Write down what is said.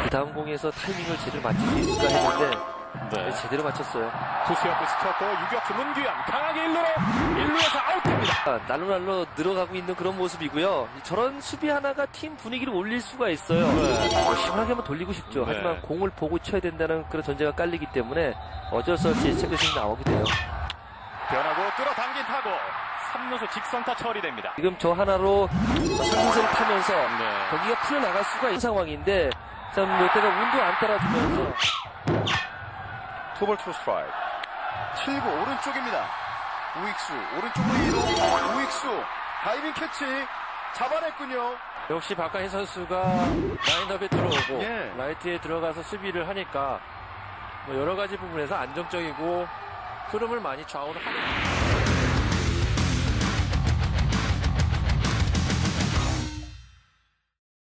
그 다음 공에서 타이밍을 제대로 맞출 수 있을까 했는데 네, 제대로 맞췄어요. 투수 옆을 스쳤고 유격수 문규현 강하게 1루에서 아웃됩니다. 날로 늘어가고 있는 그런 모습이고요. 저런 수비 하나가 팀 분위기를 올릴 수가 있어요. 시원하게 한번 돌리고 싶죠. 하지만 공을 보고 쳐야 된다는 그런 전제가 깔리기 때문에 어쩔 수 없이 체크식이 나오게 돼요. 변하고 끌어당긴 타고 3루수 직선타 처리됩니다. 지금 저 하나로 상승세를 타면서 거기가 풀려나갈 수가 있는 상황인데 참 롯데가 운도 안 따라주면서 투볼 투 스트라이크. 7구 오른쪽입니다. 우익수 오른쪽으로 2루 우익수 다이빙 캐치 잡아냈군요. 역시 박하희 선수가 라인업에 들어오고 라이트에 들어가서 수비를 하니까 여러 가지 부분에서 안정적이고 흐름을 많이 좌우를 하는